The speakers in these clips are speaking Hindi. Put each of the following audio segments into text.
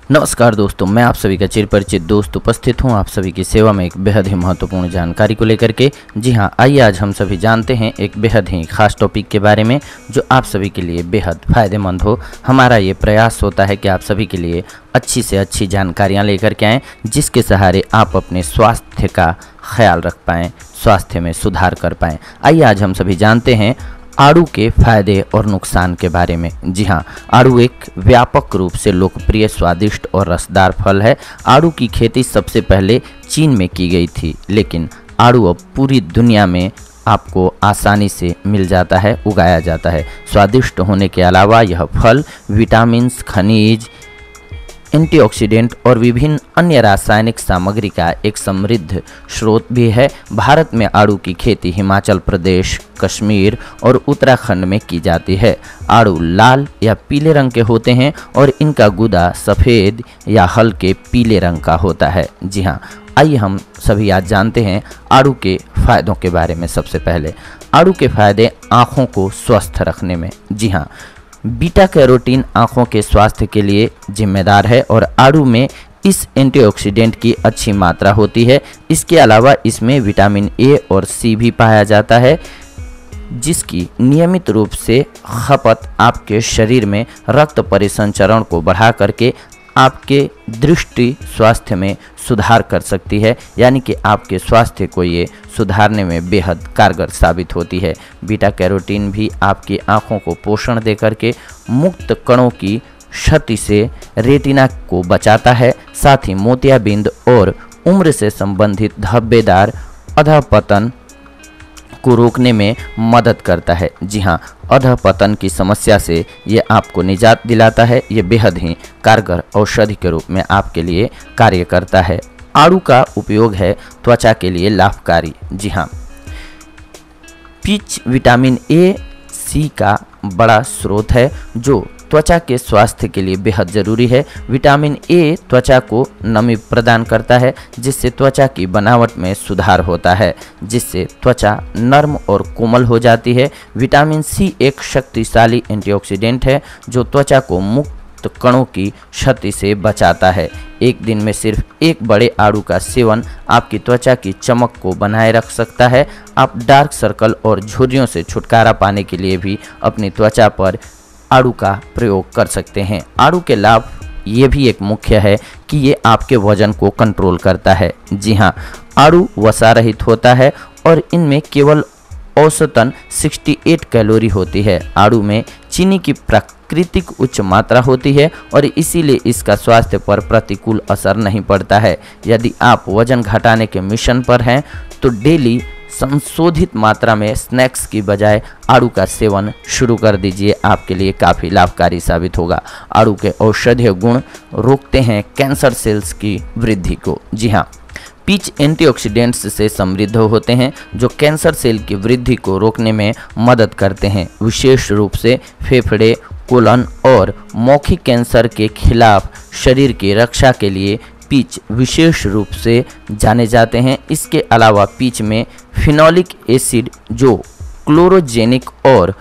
नमस्कार दोस्तों, मैं आप सभी का चिरपरिचित दोस्त उपस्थित हूं आप सभी की सेवा में एक बेहद ही महत्वपूर्ण जानकारी को लेकर के। जी हां, आइए आज हम सभी जानते हैं एक बेहद ही खास टॉपिक के बारे में जो आप सभी के लिए बेहद फ़ायदेमंद हो। हमारा ये प्रयास होता है कि आप सभी के लिए अच्छी से अच्छी जानकारियाँ लेकर के आएँ, जिसके सहारे आप अपने स्वास्थ्य का ख्याल रख पाएँ, स्वास्थ्य में सुधार कर पाएँ। आइए आज हम सभी जानते हैं आड़ू के फायदे और नुकसान के बारे में। जी हाँ, आड़ू एक व्यापक रूप से लोकप्रिय, स्वादिष्ट और रसदार फल है। आड़ू की खेती सबसे पहले चीन में की गई थी, लेकिन आड़ू अब पूरी दुनिया में आपको आसानी से मिल जाता है, उगाया जाता है। स्वादिष्ट होने के अलावा यह फल विटामिन, खनिज, एंटीऑक्सीडेंट और विभिन्न अन्य रासायनिक सामग्री का एक समृद्ध स्रोत भी है। भारत में आड़ू की खेती हिमाचल प्रदेश, कश्मीर और उत्तराखंड में की जाती है। आड़ू लाल या पीले रंग के होते हैं और इनका गूदा सफ़ेद या हल्के पीले रंग का होता है। जी हाँ, आइए हम सभी आज जानते हैं आड़ू के फ़ायदों के बारे में। सबसे पहले आड़ू के फ़ायदे आँखों को स्वस्थ रखने में। जी हाँ, बीटा कैरोटीन आँखों के स्वास्थ्य के लिए जिम्मेदार है और आड़ू में इस एंटीऑक्सीडेंट की अच्छी मात्रा होती है। इसके अलावा इसमें विटामिन ए और सी भी पाया जाता है, जिसकी नियमित रूप से खपत आपके शरीर में रक्त परिसंचरण को बढ़ा करके आपके दृष्टि स्वास्थ्य में सुधार कर सकती है, यानी कि आपके स्वास्थ्य को ये सुधारने में बेहद कारगर साबित होती है। बीटा कैरोटीन भी आपकी आँखों को पोषण दे करके मुक्त कणों की क्षति से रेटिना को बचाता है। साथ ही मोतियाबिंद और उम्र से संबंधित धब्बेदार अधःपतन को रोकने में मदद करता है। जी हाँ, अधःपतन की समस्या से ये आपको निजात दिलाता है। ये बेहद ही कारगर औषधि के रूप में आपके लिए कार्य करता है। आड़ू का उपयोग है त्वचा के लिए लाभकारी। जी हाँ, पीच विटामिन ए सी का बड़ा स्रोत है जो त्वचा के स्वास्थ्य के लिए बेहद ज़रूरी है। विटामिन ए त्वचा को नमी प्रदान करता है, जिससे त्वचा की बनावट में सुधार होता है, जिससे त्वचा नरम और कोमल हो जाती है। विटामिन सी एक शक्तिशाली एंटीऑक्सीडेंट है जो त्वचा को मुक्त कणों की क्षति से बचाता है। एक दिन में सिर्फ एक बड़े आड़ू का सेवन आपकी त्वचा की चमक को बनाए रख सकता है। आप डार्क सर्कल और झुर्रियों से छुटकारा पाने के लिए भी अपनी त्वचा पर आड़ू का प्रयोग कर सकते हैं। आड़ू के लाभ ये भी एक मुख्य है कि ये आपके वजन को कंट्रोल करता है। जी हाँ, आड़ू वसा रहित होता है और इनमें केवल औसतन 68 कैलोरी होती है। आड़ू में चीनी की प्राकृतिक उच्च मात्रा होती है और इसीलिए इसका स्वास्थ्य पर प्रतिकूल असर नहीं पड़ता है। यदि आप वजन घटाने के मिशन पर हैं तो डेली संशोधित मात्रा में स्नैक्स की बजाय आड़ू का सेवन शुरू कर दीजिए, आपके लिए काफ़ी लाभकारी साबित होगा। आड़ू के औषधीय गुण रोकते हैं कैंसर सेल्स की वृद्धि को। जी हाँ, पीच एंटीऑक्सीडेंट्स से समृद्ध होते हैं जो कैंसर सेल की वृद्धि को रोकने में मदद करते हैं। विशेष रूप से फेफड़े, कोलन और मौखिक कैंसर के खिलाफ शरीर की रक्षा के लिए पीच विशेष रूप से जाने जाते हैं। इसके अलावा पीच में फिनोलिक एसिड जो क्लोरोजेनिक और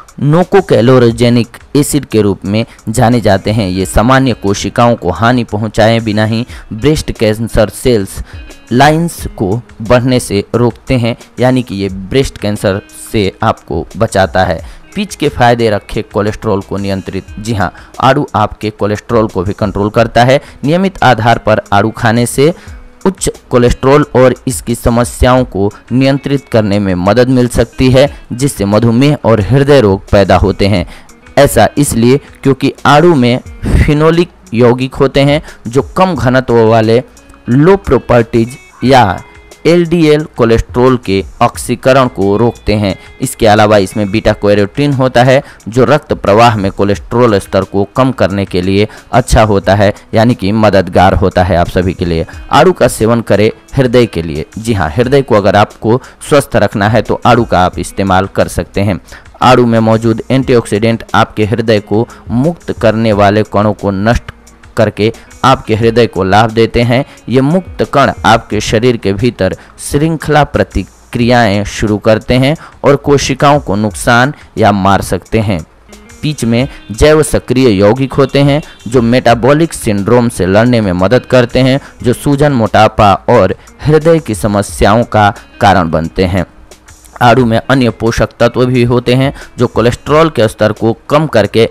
नोकोकैलोरोजेनिक एसिड के रूप में जाने जाते हैं, ये सामान्य कोशिकाओं को हानि पहुंचाए बिना ही ब्रेस्ट कैंसर सेल्स लाइंस को बढ़ने से रोकते हैं, यानी कि ये ब्रेस्ट कैंसर से आपको बचाता है। पीच के फायदे रखे कोलेस्ट्रॉल को नियंत्रित। जी हाँ, आड़ू आपके कोलेस्ट्रॉल को भी कंट्रोल करता है। नियमित आधार पर आड़ू खाने से उच्च कोलेस्ट्रॉल और इसकी समस्याओं को नियंत्रित करने में मदद मिल सकती है, जिससे मधुमेह और हृदय रोग पैदा होते हैं। ऐसा इसलिए क्योंकि आड़ू में फिनोलिक यौगिक होते हैं जो कम घनत्व वाले लो प्रॉपर्टीज या एलडीएल कोलेस्ट्रॉल के ऑक्सीकरण को रोकते हैं। इसके अलावा इसमें बीटा कैरोटीन होता है जो रक्त प्रवाह में कोलेस्ट्रॉल स्तर को कम करने के लिए अच्छा होता है, यानी कि मददगार होता है आप सभी के लिए। आड़ू का सेवन करें हृदय के लिए। जी हाँ, हृदय को अगर आपको स्वस्थ रखना है तो आड़ू का आप इस्तेमाल कर सकते हैं। आड़ू में मौजूद एंटीऑक्सीडेंट आपके हृदय को मुक्त करने वाले कणों को नष्ट करके आपके हृदय को लाभ देते हैं। ये मुक्त कण आपके शरीर के भीतर श्रृंखला प्रतिक्रियाएं शुरू करते हैं और कोशिकाओं को नुकसान या मार सकते हैं। बीच में जैव सक्रिय यौगिक होते हैं जो मेटाबॉलिक सिंड्रोम से लड़ने में मदद करते हैं, जो सूजन, मोटापा और हृदय की समस्याओं का कारण बनते हैं। आड़ू में अन्य पोषक तत्व भी होते हैं जो कोलेस्ट्रॉल के स्तर को कम करके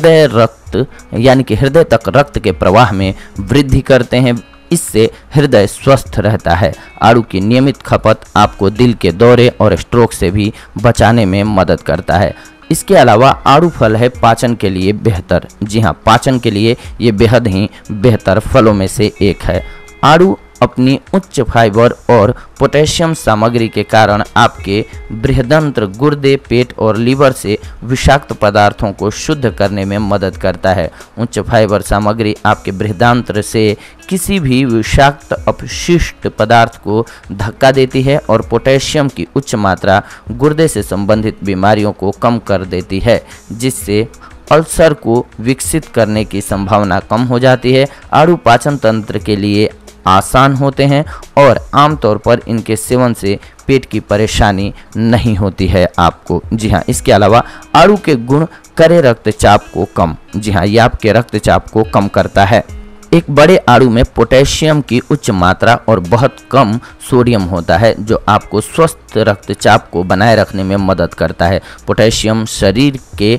हृदय तक रक्त के प्रवाह में वृद्धि करते हैं। इससे हृदय स्वस्थ रहता है। आड़ू की नियमित खपत आपको दिल के दौरे और स्ट्रोक से भी बचाने में मदद करता है। इसके अलावा आड़ू फल है पाचन के लिए बेहतर। जी हाँ, पाचन के लिए ये बेहद ही बेहतर फलों में से एक है। आड़ू अपनी उच्च फाइबर और पोटेशियम सामग्री के कारण आपके बृहदंत्र, गुर्दे, पेट और लीवर से विषाक्त पदार्थों को शुद्ध करने में मदद करता है। उच्च फाइबर सामग्री आपके बृहदांत्र से किसी भी विषाक्त अपशिष्ट पदार्थ को धक्का देती है और पोटेशियम की उच्च मात्रा गुर्दे से संबंधित बीमारियों को कम कर देती है, जिससे अल्सर को विकसित करने की संभावना कम हो जाती है। आड़ू पाचन तंत्र के लिए आसान होते हैं और आमतौर पर इनके सेवन से पेट की परेशानी नहीं होती है आपको। जी हाँ, इसके अलावा आड़ू के गुण करे रक्तचाप को कम। जी हाँ, ये आपके रक्तचाप को कम करता है। एक बड़े आड़ू में पोटेशियम की उच्च मात्रा और बहुत कम सोडियम होता है जो आपको स्वस्थ रक्तचाप को बनाए रखने में मदद करता है। पोटेशियम शरीर के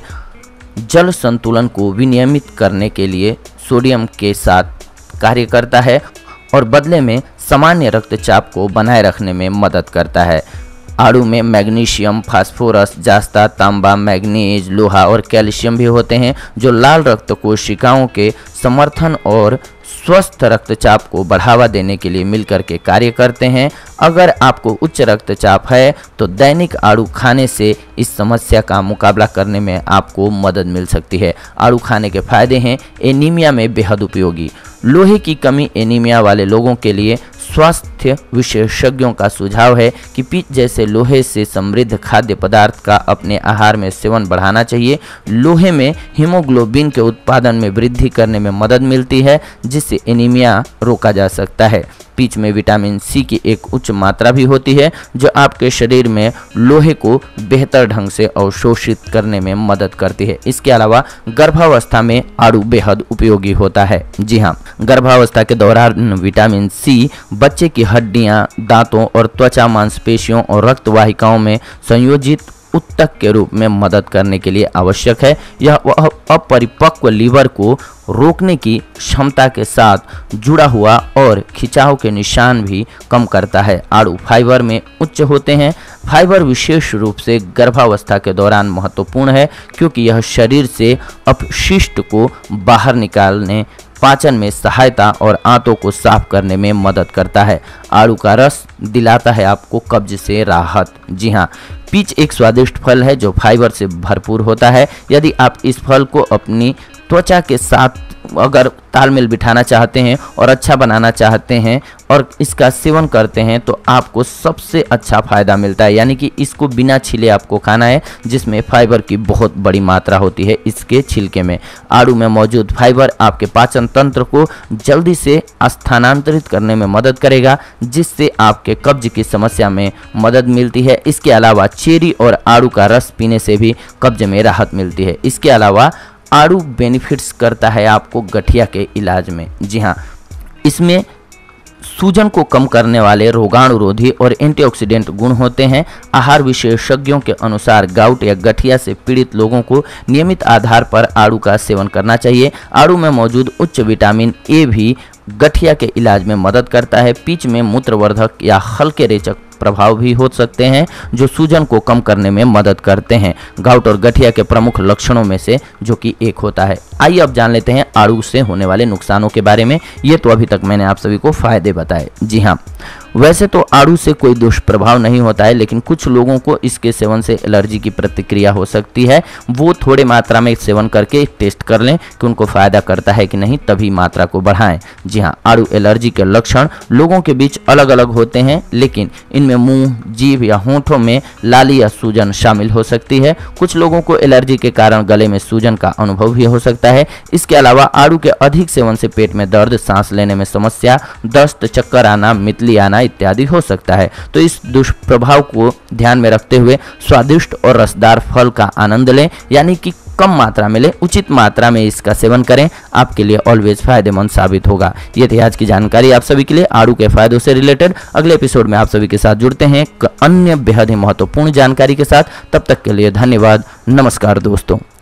जल संतुलन को विनियमित करने के लिए सोडियम के साथ कार्य करता है और बदले में सामान्य रक्तचाप को बनाए रखने में मदद करता है। आड़ू में मैग्नीशियम, फास्फोरस, जास्ता, तांबा, मैग्नीज, लोहा और कैल्शियम भी होते हैं जो लाल रक्त कोशिकाओं के समर्थन और स्वस्थ रक्तचाप को बढ़ावा देने के लिए मिलकर के कार्य करते हैं। अगर आपको उच्च रक्तचाप है तो दैनिक आड़ू खाने से इस समस्या का मुकाबला करने में आपको मदद मिल सकती है। आड़ू खाने के फायदे हैं। एनीमिया में बेहद उपयोगी। लोहे की कमी एनीमिया वाले लोगों के लिए स्वास्थ्य विशेषज्ञों का सुझाव है कि पीच जैसे लोहे से समृद्ध खाद्य पदार्थ का अपने आहार में सेवन बढ़ाना चाहिए। लोहे में हीमोग्लोबिन के उत्पादन में वृद्धि करने में मदद मिलती है, जिससे एनीमिया रोका जा सकता है। पीच में विटामिन सी की एक उच्च मात्रा भी होती है जो आपके शरीर में लोहे को बेहतर ढंग से अवशोषित करने में मदद करती है। इसके अलावा गर्भावस्था में आड़ू बेहद उपयोगी होता है। जी हाँ, गर्भावस्था के दौरान विटामिन सी बच्चे की हड्डियां, दांतों और त्वचा, मांसपेशियों और रक्त वाहिकाओं में संयोजित उत्तक के रूप में मदद करने के लिए आवश्यक है। यह अपरिपक्व लीवर को रोकने की क्षमता के साथ जुड़ा हुआ और खिंचाव के निशान भी कम करता है। आड़ू फाइबर में उच्च होते हैं। फाइबर विशेष रूप से गर्भावस्था के दौरान महत्वपूर्ण है क्योंकि यह शरीर से अपशिष्ट को बाहर निकालने, पाचन में सहायता और आंतों को साफ करने में मदद करता है। आड़ू का रस दिलाता है आपको कब्ज से राहत। जी हाँ, पीच एक स्वादिष्ट फल है जो फाइबर से भरपूर होता है। यदि आप इस फल को अपनी त्वचा के साथ अगर तालमेल बिठाना चाहते हैं और अच्छा बनाना चाहते हैं और इसका सेवन करते हैं तो आपको सबसे अच्छा फ़ायदा मिलता है। यानी कि इसको बिना छिले आपको खाना है, जिसमें फाइबर की बहुत बड़ी मात्रा होती है इसके छिलके में। आड़ू में मौजूद फाइबर आपके पाचन तंत्र को जल्दी से स्थानांतरित करने में मदद करेगा, जिससे आपके कब्ज की समस्या में मदद मिलती है। इसके अलावा चेरी और आड़ू का रस पीने से भी कब्ज में राहत मिलती है। इसके अलावा आड़ू बेनिफिट्स करता है आपको गठिया के इलाज में। जी हाँ, इसमें सूजन को कम करने वाले रोगाणुरोधी और एंटीऑक्सीडेंट गुण होते हैं। आहार विशेषज्ञों के अनुसार गाउट या गठिया से पीड़ित लोगों को नियमित आधार पर आड़ू का सेवन करना चाहिए। आड़ू में मौजूद उच्च विटामिन ए भी गठिया के इलाज में मदद करता है। पीच में मूत्रवर्धक या हल्के रेचक प्रभाव भी हो सकते हैं जो सूजन को कम करने में मदद करते हैं। गाउट और गठिया के प्रमुख लक्षणों में से जो कि एक होता है। आइए अब जान लेते हैं आड़ू से होने वाले नुकसानों के बारे में। ये तो अभी तक मैंने आप सभी को फायदे बताए। जी हाँ, वैसे तो आड़ू से कोई दुष्प्रभाव नहीं होता है, लेकिन कुछ लोगों को इसके सेवन से एलर्जी की प्रतिक्रिया हो सकती है। वो थोड़े मात्रा में सेवन करके टेस्ट कर लें कि उनको फायदा करता है कि नहीं, तभी मात्रा को बढ़ाएं। जी हाँ, आड़ू एलर्जी के लक्षण लोगों के बीच अलग अलग होते हैं, लेकिन इनमें मुंह, जीभ या होंठों में लाली या सूजन शामिल हो सकती है। कुछ लोगों को एलर्जी के कारण गले में सूजन का अनुभव भी हो सकता है। इसके अलावा आड़ू के अधिक सेवन से पेट में दर्द, सांस लेने में समस्या, दस्त, चक्कर आना, मितली आना इत्यादि हो सकता है। तो इस दुष्प्रभाव को ध्यान में रखते हुए स्वादिष्ट और रसदार फल का आनंद लें, यानी कि कम मात्रा में लें, उचित मात्रा में इसका सेवन करें, आपके लिए ऑलवेज फायदेमंद साबित होगा। ये थी आज की जानकारी आप सभी के लिए आड़ू के फायदों से रिलेटेड। अगले एपिसोड में आप सभी के साथ जुड़ते हैं अन्य बेहद ही महत्वपूर्ण जानकारी के साथ। तब तक के लिए धन्यवाद। नमस्कार दोस्तों।